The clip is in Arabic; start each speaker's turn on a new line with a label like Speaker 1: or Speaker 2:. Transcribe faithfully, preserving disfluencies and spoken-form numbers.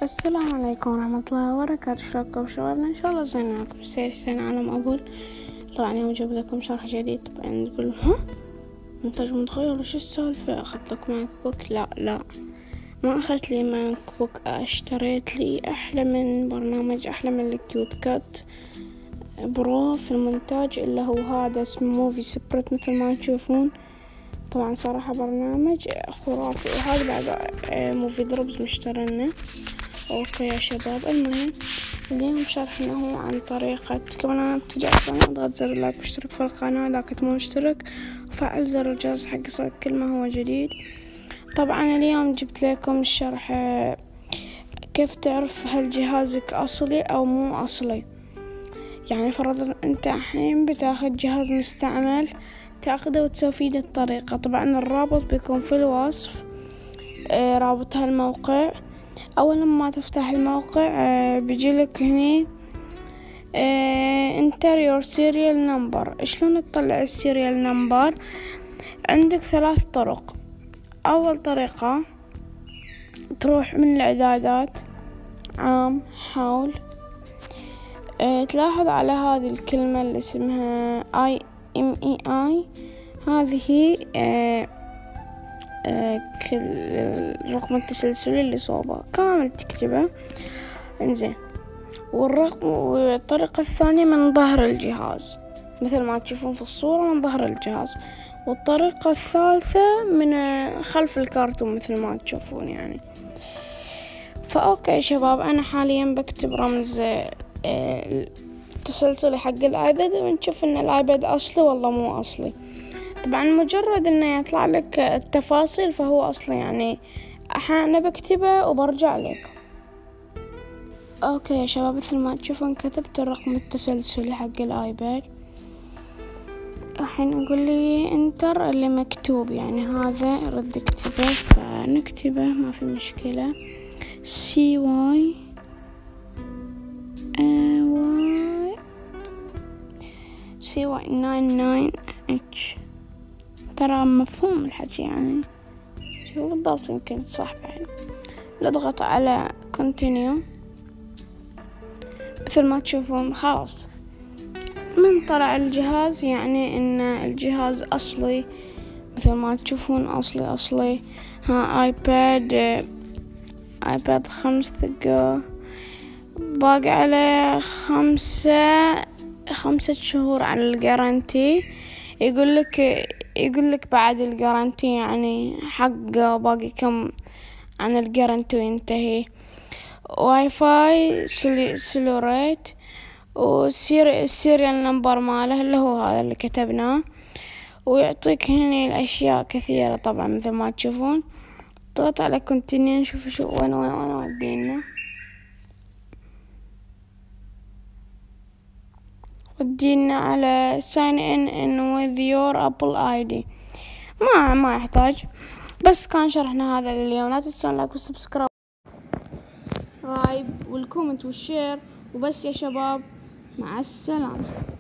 Speaker 1: السلام عليكم ورحمة الله وبركاته. شلونكم شبابنا؟ إن شاء الله زينكم بسير سنة على ما أقول. طبعا اليوم أجيب لكم شرح جديد. طبعا تقول ها منتج متغير وش السالفة؟ أخذت لك ماك بوك؟ لا لا ما أخذت لي ماك بوك، اشتريت لي أحلى من برنامج، أحلى من الكيوت كات برو في المونتاج اللي هو هذا اسمه موفي سبريت مثل ما تشوفون. طبعا صراحة برنامج خرافي، وهذا بعد موفي دروبز مشترينه. اوكي يا شباب، المهم اليوم شرحنا هو عن طريقة قبل ما تجي اصلا اضغط زر اللايك واشترك في القناة اذا كنت مو مشترك، وفعل زر الجرس حق يصلك كل ما هو جديد. طبعا اليوم جبت لكم الشرح كيف تعرف هل جهازك اصلي او مو اصلي. يعني فرضا انت الحين بتاخذ جهاز مستعمل تاخذه وتسوي فيه دي الطريقة. طبعا الرابط بيكون في الوصف، آه رابط هالموقع. اول ما تفتح الموقع آه بيجيلك هني آه enter your serial number. شلون تطلع السيريال نمبر؟ عندك ثلاث طرق. اول طريقة تروح من الاعدادات، عام، حول، آه تلاحظ على هذه الكلمة اللي اسمها اي ام اي اي، هذه آه آه كل رقم التسلسلي اللي صوبه كامل تكتبه. انزين، والرقم والطريقة الثانية من ظهر الجهاز مثل ما تشوفون في الصورة من ظهر الجهاز، والطريقة الثالثة من خلف الكرتون مثل ما تشوفون يعني. فأوكي شباب، أنا حاليا بكتب رمز آه التسلسلي حق الآيباد ونشوف إن الآيباد أصلي والله مو أصلي. طبعا مجرد إنه يطلع لك التفاصيل فهو أصلي، يعني أحيانا بكتبه وبرجع لك. أوكي يا شباب، مثل ما تشوفون كتبت الرقم التسلسلي حق الآيباد. الحين أقول لي انتر اللي مكتوب، يعني هذا رد اكتبه، فنكتبه ما في مشكلة. سي واي واي سي واي ناين ناين اتش. ترى مفهوم الحكي يعني، شو بالضبط يمكن صح بعد. نضغط على continue مثل ما تشوفون خلاص من طلع الجهاز، يعني ان الجهاز اصلي مثل ما تشوفون اصلي اصلي. ها ايباد ايباد خمس ثقة، باقي على خمسة خمسة شهور على الجارانتي. يقول لك يقول لك بعد الجارانتي يعني حقه باقي كم عن الجارانتي وينتهي. واي فاي سلوريت، والسير السيريال نمبر ماله اللي هو هذا اللي كتبناه، ويعطيك هنا الاشياء كثيرة طبعا مثل ما تشوفون. ضغط على كونتينيو نشوف شو وين وين ودينا. ودينا على sign in in with your apple اي دي. ما ما يحتاج، بس كان شرحنا هذا لليوم. لا تنسون لايك وسبسكرايب والكومنت والشير وبس يا شباب، مع السلامة.